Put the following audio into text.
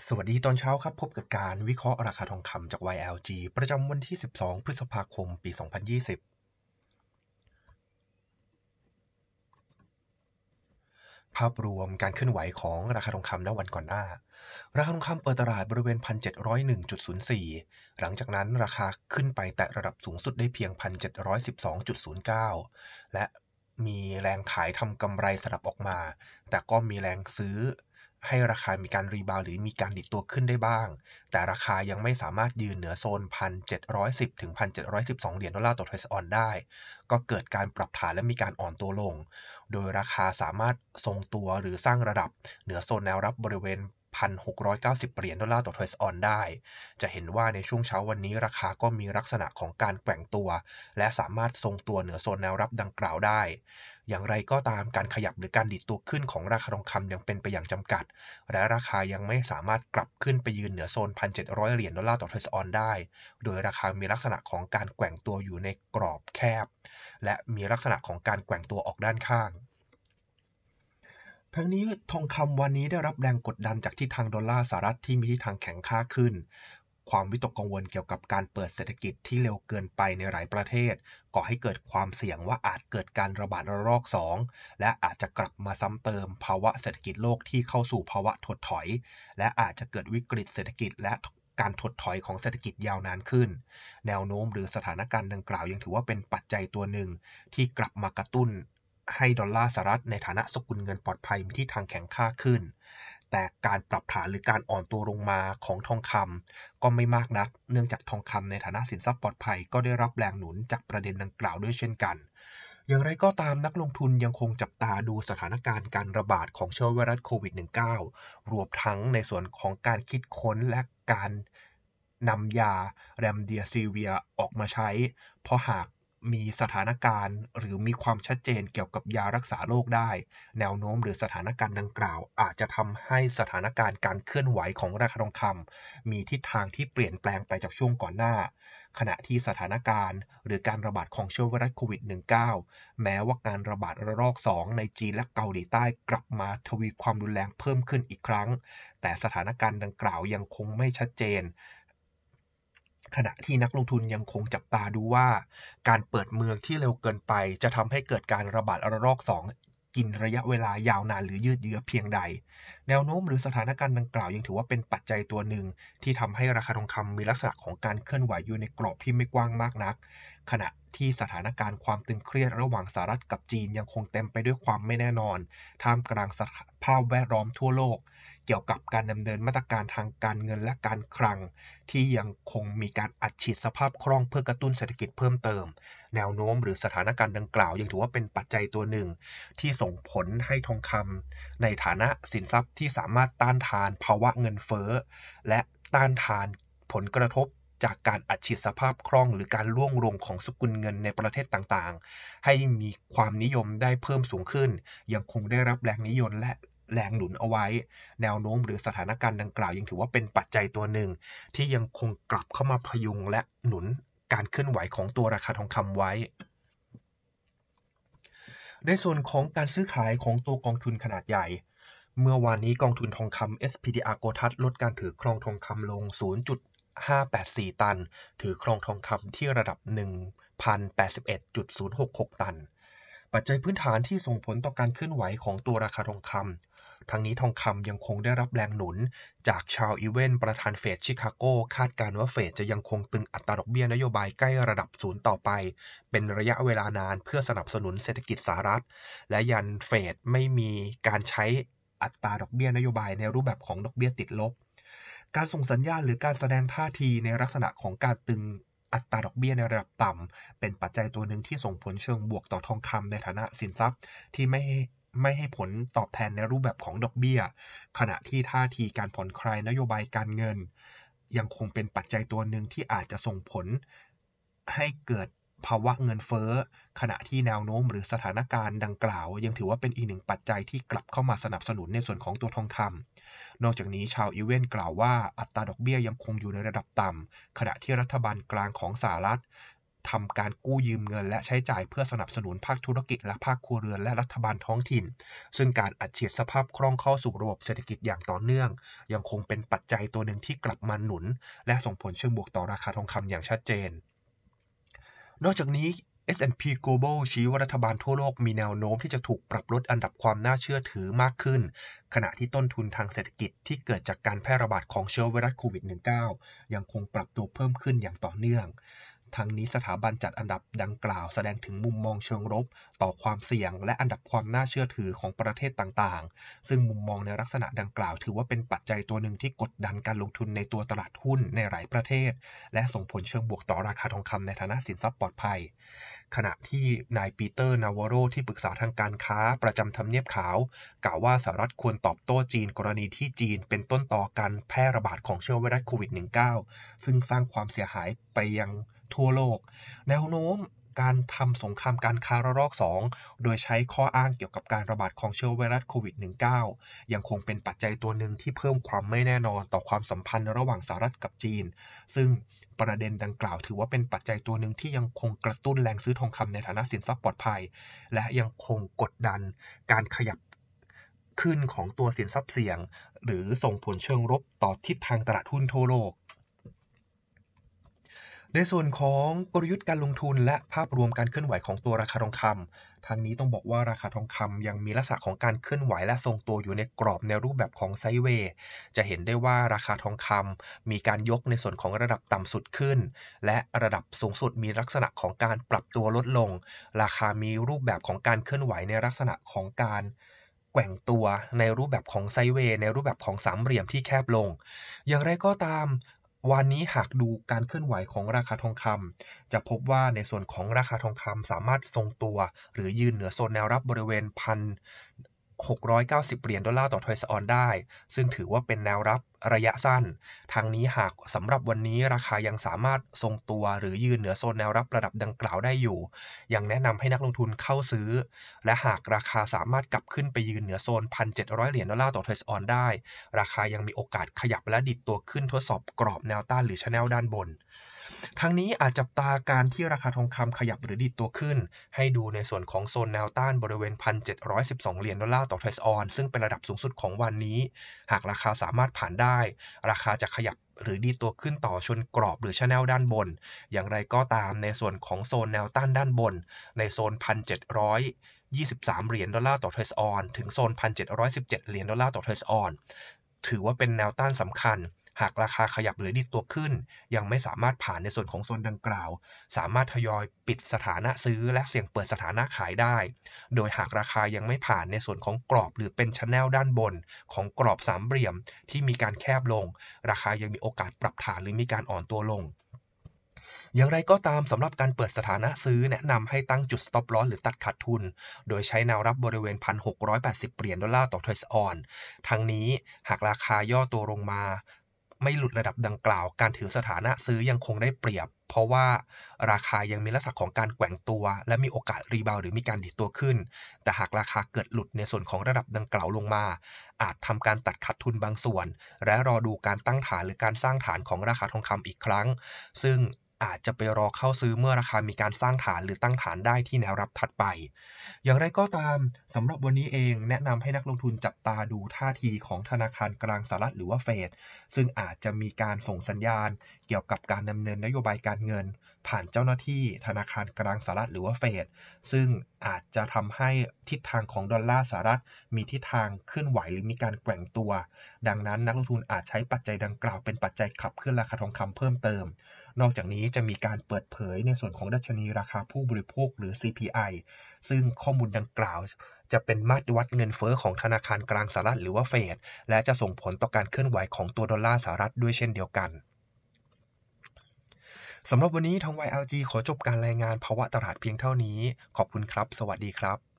สวัสดีตอนเช้าครับพบกับการวิเคราะห์ราคาทองคำจาก YLG ประจำวันที่ 12 พฤษภาคม ปี 2020 ภาพรวมการเคลื่อนไหวของราคาทองคำณวันก่อนหน้า ราคาทองคำเปิดตลาดบริเวณ 1,701.04 หลังจากนั้นราคาขึ้นไปแตะระดับสูงสุดได้เพียง 1,712.09 และมีแรงขายทำกำไรสลับออกมา แต่ก็มีแรงซื้อให้ราคามีการรีบาวหรือมีการดิดตัวขึ้นได้บ้าง แต่ราคายังไม่สามารถยืนเหนือโซน 1,710 ถึง 1,712 เหรียญดอลลาร์ต่อทรัสออนได้ ก็เกิดการปรับฐานและมีการอ่อนตัวลง โดยราคาสามารถทรงตัวหรือสร้างระดับเหนือโซนแนวรับบริเวณ 1,690 เหรียญดอลลาร์ต่อทรัสออนได้ จะเห็นว่าในช่วงเช้าวันนี้ราคาก็มีลักษณะของการแกว่งตัว และสามารถทรงตัวเหนือโซนแนวรับดังกล่าวได้ อย่างไรก็ตามการขยับหรือการดิดตัวขึ้นของราคาทองคำยังเป็นไปอย่างจำกัด และราคายังไม่สามารถกลับขึ้นไปยืนเหนือโซน 1,700 เหรียญดอลลาร์ต่อทรัสออนได้ โดยราคามีลักษณะของการแกว่งตัวอยู่ในกรอบแคบ และมีลักษณะของการแกว่งตัวออกด้านข้าง ทั้งนี้ทองคำวันนี้ได้รับแรงกดดันจากทิศทางดอลลาร์สหรัฐที่มีทิศทางแข็งค่าขึ้น ความวิตกกังวลเกี่ยวกับการเปิดเศรษฐกิจที่เร็วเกินไปในหลายประเทศก่อให้เกิดความเสี่ยงว่าอาจเกิดการระบาดระลอก 2 และอาจจะกลับมาซ้ำเติมภาวะเศรษฐกิจโลกที่เข้าสู่ภาวะถดถอย และอาจจะเกิดวิกฤตเศรษฐกิจและการถดถอยของเศรษฐกิจยาวนานขึ้น แนวโน้มหรือสถานการณ์ดังกล่าวยังถือว่าเป็นปัจจัยตัวหนึ่งที่กลับมากระตุ้นให้ดอลลาร์สหรัฐในฐานะสกุลเงินปลอดภัยมีทิศทางแข็งค่าขึ้น แต่การปรับฐานหรือการอ่อนตัวลงมาของทองคำก็ไม่มากนัก เนื่องจากทองคำในฐานะสินทรัพย์ปลอดภัยก็ได้รับแรงหนุนจากประเด็นดังกล่าวด้วยเช่นกัน อย่างไรก็ตามนักลงทุนยังคงจับตาดูสถานการณ์การระบาดของเชื้อไวรัสโควิด -19 รวมทั้งในส่วนของการคิดค้นและการนำยาแรมเดียซีเวียออกมาใช้ เพราะหากมีสถานการณ์หรือมีความชัดเจนเกี่ยวกับยารักษาโรคได้ แนวโน้มหรือสถานการณ์ดังกล่าวอาจจะทำให้สถานการณ์การเคลื่อนไหวของราคาทองคำมีทิศทางที่เปลี่ยนแปลงไปจากช่วงก่อนหน้า ขณะที่สถานการณ์หรือการระบาดของเชื้อไวรัสโควิด -19 แม้ว่าการระบาดระลอก 2 ในจีนและเกาหลีใต้กลับมาทวีความรุนแรงเพิ่มขึ้นอีกครั้ง แต่สถานการณ์ดังกล่าวยังคงไม่ชัดเจน ขณะที่นักลงทุนยังคงจับตาดูว่าการเปิดเมืองที่เร็วเกินไปจะทำให้เกิดการระบาดระลอก 2 กินระยะเวลายาวนานหรือยืดเยื้อเพียงใด แนวโน้มหรือสถานการณ์ดังกล่าวยังถือว่าเป็นปัจจัยตัวหนึ่งที่ทำให้ราคาทองคำมีลักษณะของการเคลื่อนไหวอยู่ในกรอบที่ไม่กว้างมากนัก ขณะที่สถานการณ์ความตึงเครียดระหว่างสหรัฐกับจีนยังคงเต็มไปด้วยความไม่แน่นอนท่ามกลางสภาพแวดล้อมทั่วโลกเกี่ยวกับการดำเนินมาตรการทางการเงินและการคลังที่ยังคงมีการอัดฉีดสภาพคล่องเพื่อกระตุ้นเศรษฐกิจเพิ่มเติม แนวโน้มหรือสถานการณ์ดังกล่าวยังถือว่าเป็นปัจจัยตัวหนึ่งที่ส่งผลให้ทองคำในฐานะสินทรัพย์ที่สามารถต้านทานภาวะเงินเฟ้อและต้านทานผลกระทบจากการอัดฉีดสภาพคล่องหรือการร่วงลงของสกุลเงินในประเทศต่างๆให้มีความนิยมได้เพิ่มสูงขึ้นยังคงได้รับแรงนิยมและแรงหนุนเอาไว้แนวโน้มหรือสถานการณ์ดังกล่าวยังถือว่าเป็นปัจจัยตัวหนึ่งที่ยังคงกลับเข้ามาพยุงและหนุนการเคลื่อนไหวของตัวราคาทองคำไว้ ในส่วนของการซื้อขายของตัวกองทุนขนาดใหญ่ เมื่อวานนี้กองทุนทองคำ SPDR โกลทัสลดการถือครองทองคำลง 0.584 ตัน ถือครองทองคำที่ระดับ 1,081.066 ตัน ปัจจัยพื้นฐานที่ส่งผลต่อการเคลื่อนไหวของตัวราคาทองคำ ทั้งนี้ทองคำยังคงได้รับแรงหนุนจากชาร์ล อีเวนประธานเฟดชิคาโกคาดการณ์ว่าเฟดจะยังคงตึงอัตราดอกเบี้ยนโยบายใกล้ระดับศูนย์ต่อไปเป็นระยะเวลานานเพื่อสนับสนุนเศรษฐกิจสหรัฐและยันเฟดไม่มีการใช้อัตราดอกเบี้ยนโยบายในรูปแบบของดอกเบี้ยติดลบการส่งสัญญาณหรือการแสดงท่าทีในลักษณะของการตึงอัตราดอกเบี้ยในระดับต่ำเป็นปัจจัยตัวหนึ่งที่ส่งผลเชิงบวกต่อทองคำในฐานะสินทรัพย์ที่ไม่ให้ผลตอบแทนในรูปแบบของดอกเบี้ยขณะที่ท่าทีการผ่อนคลายนโยบายการเงินยังคงเป็นปัจจัยตัวหนึ่งที่อาจจะส่งผลให้เกิดภาวะเงินเฟ้อขณะที่แนวโน้มหรือสถานการณ์ดังกล่าวยังถือว่าเป็นอีกหนึ่งปัจจัยที่กลับเข้ามาสนับสนุนในส่วนของตัวทองคำนอกจากนี้ชาวอีเวนต์กล่าวว่าอัตราดอกเบี้ยยังคงอยู่ในระดับต่ำขณะที่รัฐบาลกลางของสหรัฐทำการกู้ยืมเงินและใช้จ่ายเพื่อสนับสนุนภาคธุรกิจและภาคครัวเรือนและรัฐบาลท้องถิ่นซึ่งการอัดฉีดสภาพคล่องเข้าสู่ระบบเศรษฐกิจอย่างต่อเนื่องยังคงเป็นปัจจัยตัวหนึ่งที่กลับมาหนุนและส่งผลเชิงบวกต่อราคาทองคำอย่างชัดเจนนอกจากนี้ S&P Global ชี้ว่ารัฐบาลทั่วโลกมีแนวโน้มที่จะถูกปรับลดอันดับความน่าเชื่อถือมากขึ้นขณะที่ต้นทุนทางเศรษฐกิจที่เกิดจากการแพร่ระบาดของเชื้อไวรัสโควิด -19 ยังคงปรับตัวเพิ่มขึ้นอย่างต่อเนื่องทั้งนี้สถาบันจัดอันดับดังกล่าวแสดงถึงมุมมองเชิงลบต่อความเสี่ยงและอันดับความน่าเชื่อถือของประเทศต่างๆซึ่งมุมมองในลักษณะดังกล่าวถือว่าเป็นปัจจัยตัวหนึ่งที่กดดันการลงทุนในตัวตลาดหุ้นในหลายประเทศและส่งผลเชิงบวกต่อราคาทองคำในฐานะสินทรัพย์ปลอดภัยขณะที่นายปีเตอร์นาวาโรที่ปรึกษาทางการค้าประจำทำเนียบขาวกล่าวว่าสหรัฐควรตอบโต้จีนกรณีที่จีนเป็นต้นตอการแพร่ระบาดของเชื้อไวรัสโควิด -19 ซึ่งสร้างความเสียหายไปยังทั่วโลกแนวโน้มการทำสงครามการค้าระลอก 2โดยใช้ข้ออ้างเกี่ยวกับการระบาดของเชื้อไวรัสโควิด -19 ยังคงเป็นปัจจัยตัวหนึ่งที่เพิ่มความไม่แน่นอนต่อความสัมพันธ์ระหว่างสหรัฐกับจีนซึ่งประเด็นดังกล่าวถือว่าเป็นปัจจัยตัวหนึ่งที่ยังคงกระตุ้นแรงซื้อทองคำในฐานะสินทรัพย์ปลอดภัยและยังคงกดดันการขยับขึ้นของตัวสินทรัพย์เสี่ยงหรือส่งผลเชิงลบต่อทิศทางตลาดหุ้นทั่วโลกในส่วนของกลยุทธ์การลงทุนและภาพรวมการเคลื่อนไหวของตัวราคาทองคำทางนี้ต้องบอกว่าราคาทองคำยังมีลักษณะของการเคลื่อนไหวและทรงตัวอยู่ในกรอบในรูปแบบของไซด์เวย์จะเห็นได้ว่าราคาทองคำมีการยกในส่วนของระดับต่ำสุดขึ้นและระดับสูงสุดมีลักษณะของการปรับตัวลดลงราคามีรูปแบบของการเคลื่อนไหวในลักษณะของการแกว่งตัวในรูปแบบของไซด์เวย์ในรูปแบบของสามเหลี่ยมที่แคบลงอย่างไรก็ตามวันนี้หากดูการเคลื่อนไหวของราคาทองคำจะพบว่าในส่วนของราคาทองคำสามารถทรงตัวหรือยืนเหนือโซนแนวรับบริเวณ1,690 เหรียญดอลลาร์ต่อทอยส์ออนได้ซึ่งถือว่าเป็นแนวรับระยะสั้นทางนี้หากสำหรับวันนี้ราคายังสามารถทรงตัวหรือยืนเหนือโซนแนวรับระดับดังกล่าวได้อยู่ยังแนะนำให้นักลงทุนเข้าซื้อและหากราคาสามารถกลับขึ้นไปยืนเหนือโซน 1,700 เหรียญดอลลาร์ต่อทอยส์ออนได้ราคายังมีโอกาสขยับและดิดตัวขึ้นทดสอบกรอบแนวต้านหรือ channel ด้านบนทั้งนี้อาจจับตาการที่ราคาทองคำขยับหรือดิดตัวขึ้นให้ดูในส่วนของโซนแนวต้านบริเวณ 1,712 เหรียญดอลลาร์ต่อทอยส์ออนซึ่งเป็นระดับสูงสุดของวันนี้หากราคาสามารถผ่านได้ราคาจะขยับหรือดีดตัวขึ้นต่อชนกรอบหรือ channel ด้านบนอย่างไรก็ตามในส่วนของโซนแนวต้านด้านบนในโซน 1,723 เหรียญดอลลาร์ต่อทอยส์ออนถึงโซน 1,717 เหรียญดอลลาร์ต่อทอยส์ออนถือว่าเป็นแนวต้านสำคัญหากราคาขยับหรือดิดตัวขึ้นยังไม่สามารถผ่านในส่วนของโซนดังกล่าวสามารถทยอยปิดสถานะซื้อและเสี่ยงเปิดสถานะขายได้โดยหากราคายังไม่ผ่านในส่วนของกรอบหรือเป็น channel ด้านบนของกรอบสามเหลี่ยมที่มีการแคบลงราคายังมีโอกาสปรับฐานหรือมีการอ่อนตัวลงอย่างไรก็ตามสำหรับการเปิดสถานะซื้อแนะนำให้ตั้งจุด stop loss หรือตัดขาดทุนโดยใช้แนวรับบริเวณ 1,680 เหรียญดอลลาร์ต่อทอยส์ออนทั้งนี้หากราคาย่อตัวลงมาไม่หลุดระดับดังกล่าวการถือสถานะซื้อยังคงได้เปรียบเพราะว่าราคายังมีลักษณะของการแกว่งตัวและมีโอกาสรีบาวหรือมีการดิดตัวขึ้นแต่หากราคาเกิดหลุดในส่วนของระดับดังกล่าวลงมาอาจทำการตัดขาดทุนบางส่วนและรอดูการตั้งฐานหรือการสร้างฐานของราคาทองคำอีกครั้งซึ่งอาจจะไปรอเข้าซื้อเมื่อราคามีการสร้างฐานหรือตั้งฐานได้ที่แนวรับถัดไปอย่างไรก็ตามสำหรับวันนี้เองแนะนำให้นักลงทุนจับตาดูท่าทีของธนาคารกลางสหรัฐหรือว่าเฟดซึ่งอาจจะมีการส่งสัญญาณเกี่ยวกับการดำเนินนโยบายการเงินผ่านเจ้าหน้าที่ธนาคารกลางสหรัฐหรือว่าเฟดซึ่งอาจจะทำให้ทิศทางของดอลลาร์สหรัฐมีทิศทางเคลื่อนไหวหรือมีการแกว่งตัวดังนั้นนักลงทุนอาจใช้ปัจจัยดังกล่าวเป็นปัจจัยขับเคลื่อนราคาทองคำเพิ่มเติมนอกจากนี้จะมีการเปิดเผยในส่วนของดัชนีราคาผู้บริโภคหรือ CPI ซึ่งข้อมูลดังกล่าวจะเป็นมาตรวัดเงินเฟ้อของธนาคารกลางสหรัฐหรือว่าเฟดและจะส่งผลต่อการเคลื่อนไหวของตัวดอลลาร์สหรัฐด้วยเช่นเดียวกันสำหรับวันนี้ทาง YLG ขอจบการรายงานภาวะตลาดเพียงเท่านี้ขอบคุณครับสวัสดีครับ